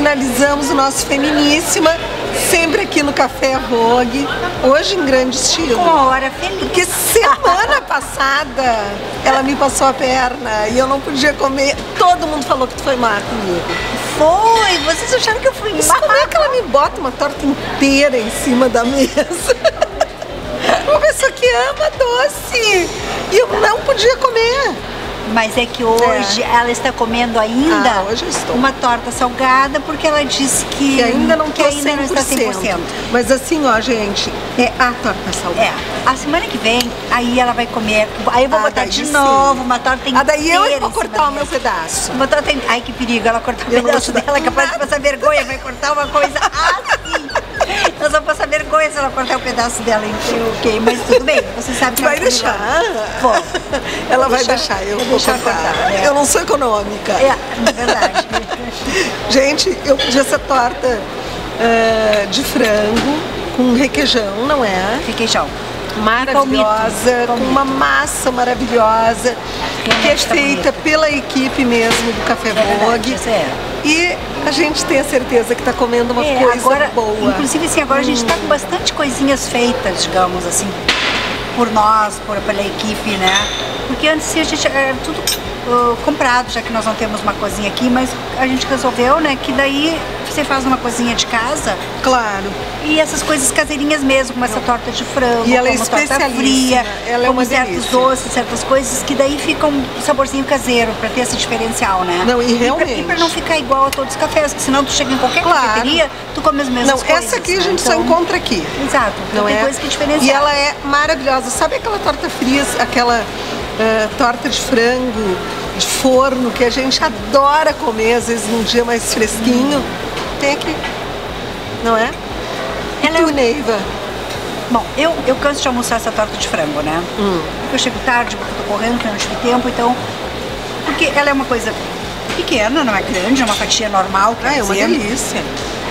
finalizamos o nosso Feminíssima, sempre aqui no Café Vogue, hoje em grande estilo. Com a hora feliz. Porque semana passada ela me passou a perna e eu não podia comer. Todo mundo falou que tu foi má comigo. Foi, vocês acharam que eu fui má? Como é que ela me bota uma torta inteira em cima da mesa? Uma pessoa que ama doce e eu não podia comer. Mas é que hoje ela está comendo ainda hoje eu estou. uma torta salgada porque ela disse que ainda não que ainda não está 100%. Mas assim, ó, gente, é a torta salgada. A semana que vem, aí ela vai comer. Aí eu vou botar de novo uma torta inteira. Daí eu vou cortar o meu pedaço. Uma torta. Ai, que perigo, ela cortar o pedaço dela, é capaz de passar vergonha, vai cortar uma coisa assim. Nós vamos passar vergonha se ela cortar o pedaço dela inteiro, ok? Mas tudo bem, você sabe que vai deixar. Vou. Ela vai deixar, eu vou deixar cortar. Eu não sou econômica. É verdade. Gente, eu pedi essa torta de frango com requeijão, não é? Requeijão. Maravilhosa, com uma massa maravilhosa, que é feita pela equipe mesmo do Café Vogue. E a gente tem a certeza que está comendo uma coisa agora, boa. Inclusive, assim, agora a gente está com bastante coisinhas feitas, digamos assim, por nós, pela equipe, né? Porque antes a gente era tudo comprado, já que nós não temos uma cozinha aqui, mas a gente resolveu, né, que daí você faz uma cozinha de casa. Claro. E essas coisas caseirinhas mesmo, como essa torta de frango, e ela é como torta fria, ela é como uma certos delícia. doces, certas coisas, que daí fica um saborzinho caseiro, pra ter esse diferencial, né? Não, e realmente. E pra não ficar igual a todos os cafés, porque senão tu chega em qualquer cafeteria, tu come as mesmas coisas. Não, essa aqui a gente só encontra aqui. Exato, não tem é? coisa que é diferencial. E ela é maravilhosa. Sabe aquela torta fria, aquela torta de frango de forno que a gente adora comer, às vezes num dia mais fresquinho? Tem aqui, não é? Ela Neiva? Bom, eu canso de almoçar essa torta de frango, né? Porque eu chego tarde, porque eu tô correndo, porque eu não tive tempo, então... Porque ela é uma coisa pequena, não é grande, é uma fatia normal, quer dizer. É uma delícia.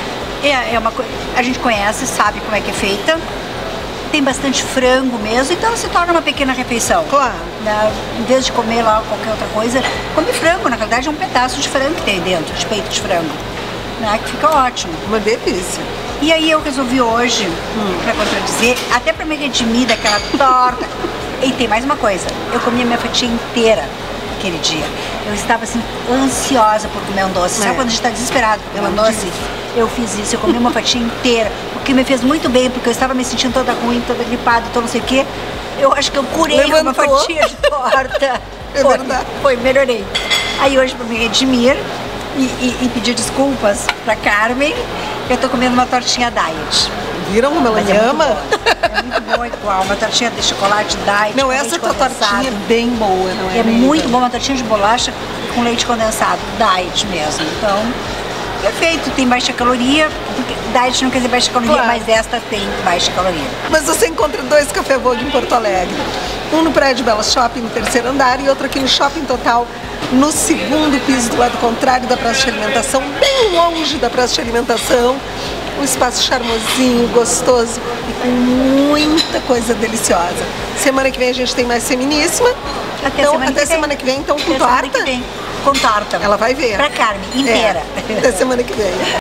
É uma coisa... A gente conhece, sabe como é que é feita. Tem bastante frango mesmo, então se torna uma pequena refeição. Claro. Em vez de comer lá qualquer outra coisa, come frango, na verdade é um pedaço de frango que tem dentro, de peito de frango. Né? Que fica ótimo. Uma delícia. E aí eu resolvi hoje, pra contradizer, até pra me redimir daquela torta. E tem mais uma coisa, eu comi a minha fatia inteira aquele dia. Eu estava assim, ansiosa por comer um doce. Sabe quando a gente está desesperado por comer um doce? Eu fiz isso, eu comi uma fatia inteira, o que me fez muito bem, porque eu estava me sentindo toda ruim, toda gripada, toda não sei o quê. Eu acho que eu curei com uma fatia de torta. É verdade. Foi, melhorei. Aí hoje, para me redimir e pedir desculpas pra Carmen, eu tô comendo uma tortinha diet. Viram como ela me ama? É muito boa igual, uma tortinha de chocolate diet. Não, essa tua tortinha é bem boa, não é? É muito boa, uma tortinha de bolacha com leite condensado, diet mesmo. Então, perfeito, tem baixa caloria, porque diet não quer dizer baixa caloria, mas esta tem baixa caloria. Mas você encontra 2 Café Vogue em Porto Alegre. Um no prédio Bela Shopping, no 3º andar, e outro aqui no Shopping Total, no 2º piso, do lado contrário da praça de alimentação, bem longe da praça de alimentação. Um espaço charmosinho, gostoso e com muita coisa deliciosa. Semana que vem a gente tem mais Feminíssima. Até semana que vem, então, com torta? Com torta. Ela vai ver. Pra Carmen, inteira. Até semana que vem.